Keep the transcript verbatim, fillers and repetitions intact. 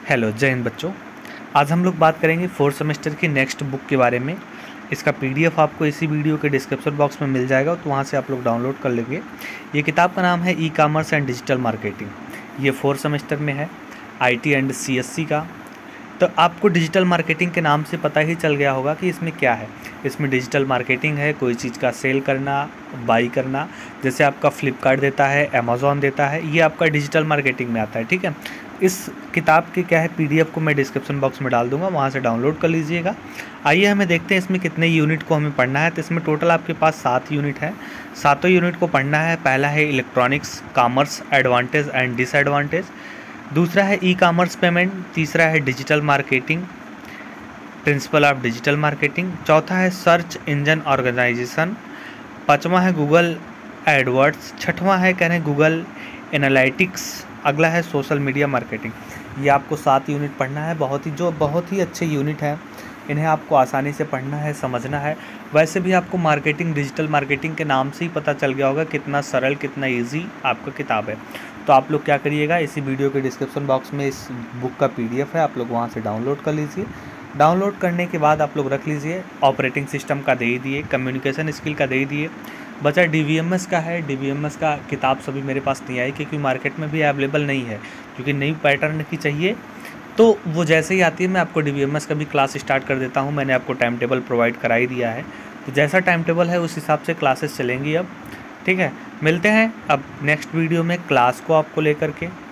Hello जय हिंद बच्चों। आज हम लोग बात करेंगे फोर्थ सेमेस्टर की नेक्स्ट बुक के बारे में। इसका पीडीएफ आपको इसी वीडियो के डिस्क्रिप्शन बॉक्स में मिल जाएगा, तो वहाँ से आप लोग डाउनलोड कर लेंगे। ये किताब का नाम है E commerce and digital marketing. ये फोर्थ सेमेस्टर में है, आईटी एंड सीएससी का। तो आपको डिजिटल मार्केटिंग के नाम से पता ही चल गया होगा कि इसमें क्या है। इसमें डिजिटल मार्केटिंग है, कोई चीज़ का सेल करना, बाई करना। जैसे आपका फ्लिपकार्ट देता है, अमेज़ॉन देता है, ये आपका डिजिटल मार्केटिंग में आता है। ठीक है, इस किताब के क्या है पीडीएफ को मैं डिस्क्रिप्शन बॉक्स में डाल दूंगा, वहाँ से डाउनलोड कर लीजिएगा। आइए हमें देखते हैं इसमें कितने यूनिट को हमें पढ़ना है। तो इसमें टोटल आपके पास सात यूनिट है, सातों यूनिट को पढ़ना है। पहला है electronics commerce advantage and disadvantage, दूसरा है ई कॉमर्स पेमेंट, तीसरा है digital marketing principle of digital marketing, चौथा है सर्च इंजन ऑर्गेनाइजेशन, पाँचवा है गूगल एडवर्ड्स, छठवां है कह रहे हैं गूगल एनालिटिक्स, अगला है सोशल मीडिया मार्केटिंग। ये आपको सात यूनिट पढ़ना है। बहुत ही जो बहुत ही अच्छे यूनिट हैं, इन्हें आपको आसानी से पढ़ना है, समझना है। वैसे भी आपको मार्केटिंग, डिजिटल मार्केटिंग के नाम से ही पता चल गया होगा कितना सरल, कितना इजी आपका किताब है। तो आप लोग क्या करिएगा, इसी वीडियो के डिस्क्रिप्शन बॉक्स में इस बुक का पीडीएफ है, आप लोग वहाँ से डाउनलोड कर लीजिए। डाउनलोड करने के बाद आप लोग रख लीजिए। ऑपरेटिंग सिस्टम का दे ही दिए, कम्युनिकेशन स्किल का दे ही दिए। बचा डीवीएमएस का है। डीवीएमएस का किताब सभी मेरे पास नहीं आई, क्योंकि मार्केट में भी अवेलेबल नहीं है, क्योंकि नई पैटर्न की चाहिए। तो वो जैसे ही आती है मैं आपको डीवीएमएस का भी क्लास स्टार्ट कर देता हूँ। मैंने आपको टाइम टेबल प्रोवाइड करा ही दिया है, तो जैसा टाइम टेबल है उस हिसाब से क्लासेस चलेंगी अब। ठीक है, मिलते हैं अब नेक्स्ट वीडियो में क्लास को आपको लेकर के।